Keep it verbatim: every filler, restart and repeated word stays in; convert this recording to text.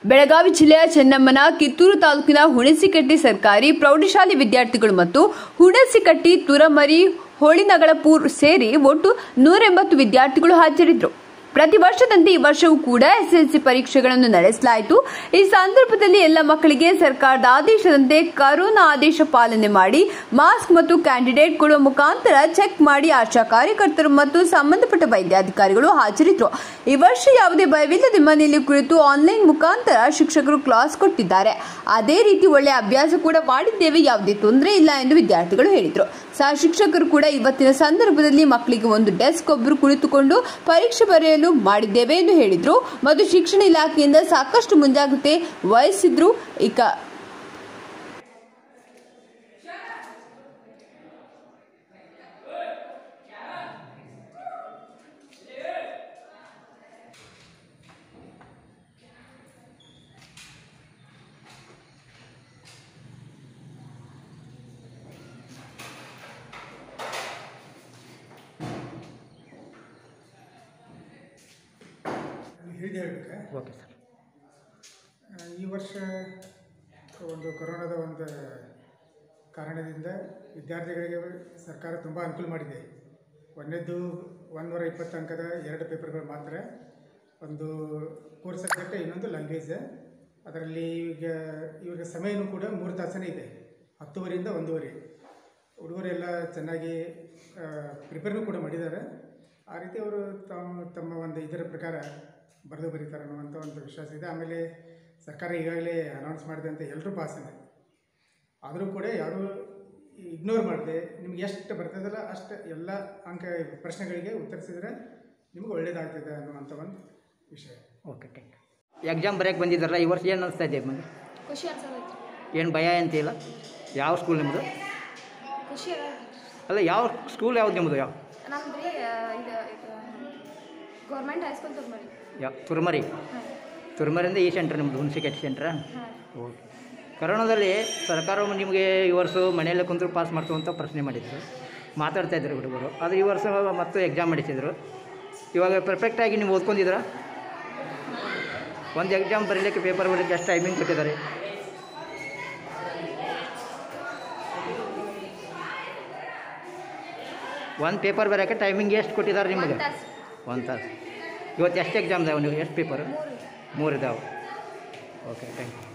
ಬೆಳಗಾವಿ ಜಿಲ್ಲೆಯ ಚೆನ್ನಮ್ಮನ ಕಿತ್ತೂರು ತಾಲೂಕಿನ ಹುಣಸಿಕಟ್ಟಿ ಸರ್ಕಾರಿ ಪ್ರೌಢಶಾಲೆ ವಿದ್ಯಾರ್ಥಿಗಳು ಮತ್ತು ಹುಣಸಿಕಟ್ಟಿ ತುರಮರಿ ಹೋಳಿನಗಳಪುರ ಸೇರಿ ಒಟ್ಟು ನೂರ ಎಂಬತ್ತು ವಿದ್ಯಾರ್ಥಿಗಳು ಹಾಜರಿದ್ದರು. ಪ್ರತಿ ವರ್ಷದಂತೆ ಈ ವರ್ಷವೂ ಕೂಡ ಎಸ್ಎಸ್ಎಲ್ಸಿ ಪರೀಕ್ಷೆಗಳನ್ನು ನಡೆಸಲಾಯಿತು. ಈ ಸಂದರ್ಭದಲ್ಲಿ ಎಲ್ಲ ಮಕ್ಕಳಿಗೆ ಸರ್ಕಾರದ ಆದೇಶದಂತೆ ಕರೋನಾ ಆದೇಶ ಪಾಲನೆ ಮಾಡಿ ಮಾಸ್ಕ್ ಮತ್ತು ಕ್ಯಾಂಡಿಡೇಟ್ ಕೊಡುವ ಮುಖಾಂತರ ಚೆಕ್ ಮಾಡಿ ಆಶಾ ಕಾರ್ಯಕರ್ತರು ಮತ್ತು ಸಂಬಂಧಪಟ್ಟ ವೈದ್ಯಾಧಿಕಾರಿಗಳು ಹಾಜರಿದ್ದರು. ಈ ವರ್ಷ ಯಾವುದೇ ಭಯವಿಲ್ಲದೆ ಮನೆಯಲ್ಲಿ ಕುಳಿತು ಆನ್ಲೈನ್ ಮುಖಾಂತರ ಶಿಕ್ಷಕರು ಕ್ಲಾಸ್ ಕೊಟ್ಟಿದ್ದಾರೆ. ಅದೇ ರೀತಿ ಒಳ್ಳೆಯ ಅಭ್ಯಾಸ ಕೂಡ ಮಾಡಿದ್ದೇವೆ, ಯಾವುದೇ ತೊಂದರೆ ಇಲ್ಲ ಎಂದು ವಿದ್ಯಾರ್ಥಿಗಳು ಹೇಳಿದರು. ಸಹ ಶಿಕ್ಷಕರು ಕೂಡ ಇವತ್ತಿನ ಸಂದರ್ಭದಲ್ಲಿ ಮಕ್ಕಳಿಗೆ ಒಂದು ಡೆಸ್ಕ್ ಒಬ್ಬರು ಕುಳಿತುಕೊಂಡು ಪರೀಕ್ಷೆ ಬರೆಯಲು ಮಾಡಿದ್ದೇವೆ ಎಂದು ಹೇಳಿದರು ಮತ್ತು ಶಿಕ್ಷಣ ಇಲಾಖೆಯಿಂದ ಸಾಕಷ್ಟು ಮುಂಜಾಗ್ರತೆ ವಹಿಸಿದ್ರು. ಈಗ ಹೇಳಿದೆ ಹೇಳಬೇಕಾ? Okay sir. ಈ ವರ್ಷ ಒಂದು ಕೊರೋನಾದ ಒಂದು ಕಾರಣದಿಂದ ವಿದ್ಯಾರ್ಥಿಗಳಿಗೆ ಸರ್ಕಾರ ತುಂಬ ಅನುಕೂಲ ಮಾಡಿದೆ. ಒಂದನೇದು ಒಂದೂರ ಇಪ್ಪತ್ತು ಅಂಕದ ಎರಡು ಪೇಪರ್ಗಳು ಮಾತ್ರ, ಒಂದು ಕೋರ್ ಸಬ್ಜೆಕ್ಟ್, ಇನ್ನೊಂದು ಲ್ಯಾಂಗ್ವೇಜ್. ಅದರಲ್ಲಿ ಈಗ ಇವಾಗ ಸಮಯನೂ ಕೂಡ ಮೂರು ತಾಸನೇ ಇದೆ, ಹತ್ತುವರೆಯಿಂದ ಒಂದೂವರೆ. ಹುಡುಗರೆಲ್ಲ ಚೆನ್ನಾಗಿ ಪ್ರಿಪೇರ್ನೂ ಕೂಡ ಮಾಡಿದ್ದಾರೆ. ಆ ರೀತಿ ಅವರು ತಮ್ಮ ತಮ್ಮ ಒಂದು ಇದರ ಪ್ರಕಾರ ಬರೆದು ಬರೀತಾರೆ ಅನ್ನುವಂಥ ಒಂದು ವಿಶ್ವಾಸ ಇದೆ. ಆಮೇಲೆ ಸರ್ಕಾರ ಈಗಾಗಲೇ ಅನೌನ್ಸ್ ಮಾಡಿದೆ ಅಂತ ಎಲ್ಲರೂ ಪಾಸನೆ, ಆದರೂ ಕೂಡ ಯಾರೂ ಇಗ್ನೋರ್ ಮಾಡಿದೆ ನಿಮ್ಗೆ ಎಷ್ಟು ಬರ್ತದಲ್ಲ ಅಷ್ಟು ಎಲ್ಲ ಅಂಕ ಪ್ರಶ್ನೆಗಳಿಗೆ ಉತ್ತರಿಸಿದರೆ ನಿಮ್ಗೆ ಒಳ್ಳೇದಾಗ್ತದೆ ಅನ್ನುವಂಥ ಒಂದು ವಿಷಯ. Okay, thank you. ಎಕ್ಸಾಮ್ ಬರೆಯೋಕ್ಕೆ ಬಂದಿದ್ದಾರಲ್ಲ, ಈ ವರ್ಷ ಏನು ಅನಿಸ್ತಾ ಇದೆ ನಿಮಗೆ? ಖುಷಿ ಅನ್ಸೋದು. ಏನು ಭಯ ಅಂತಿಲ್ಲ? ಯಾವ ಸ್ಕೂಲ್ ನಿಮ್ಮದು? ಖುಷಿ ಅಲ್ಲ, ಯಾವ ಸ್ಕೂಲ್ ಯಾವ್ದು ನಿಮ್ಮದು? ಯಾವ ನಮ್ದು ರೀ ಇದು ಗೌರ್ಮೆಂಟ್ ಹೈಸ್ಕೂಲ್ ತುರ್ಮರಿ. ಯಾವ ತುರ್ಮರಿ? ತುರ್ಮರಿಯಿಂದ ಈ ಸೆಂಟ್ರ್ ನಿಮ್ಮದು, ಹುಣಸಿಕಟ್ಟಿ ಸೆಂಟ್ರಾ? ಓಕೆ. ಕರೋನಾದಲ್ಲಿ ಸರ್ಕಾರ ನಿಮಗೆ ಈ ವರ್ಷ ಮನೆಯಲ್ಲೇ ಕುಂತರು ಪಾಸ್ ಮಾಡ್ತು ಅಂತ ಪ್ರಶ್ನೆ ಮಾಡಿದ್ರು, ಮಾತಾಡ್ತಾ ಇದ್ರು ಹುಡುಗರು. ಆದರೆ ಈ ವರ್ಷ ಮತ್ತು ಎಕ್ಸಾಮ್ ಮಾಡಿಸಿದ್ರು. ಇವಾಗ ಪರ್ಫೆಕ್ಟಾಗಿ ನೀವು ಓದ್ಕೊಂಡಿದ್ದೀರಾ? ಒಂದು ಎಕ್ಸಾಮ್ ಬರೀಲಿಕ್ಕೆ, ಪೇಪರ್ ಬರೀಲಿಕ್ಕೆ ಎಷ್ಟು ಟೈಮಿಂಗ್ ಕೊಟ್ಟಿದ್ದಾರೆ? ಒಂದು ಪೇಪರ್ ಬರೋಕ್ಕೆ ಟೈಮಿಂಗ್ ಎಷ್ಟು ಕೊಟ್ಟಿದ್ದಾರೆ ನಿಮಗೆ? ಒಂದು ತಾಸು. ಇವತ್ತು ಎಷ್ಟು ಎಕ್ಸಾಮ್ ಇದಾವೆ? ನೀವು ಎಷ್ಟು ಪೇಪರು? ಮೂರು ಇದಾವೆ. Okay, thank you.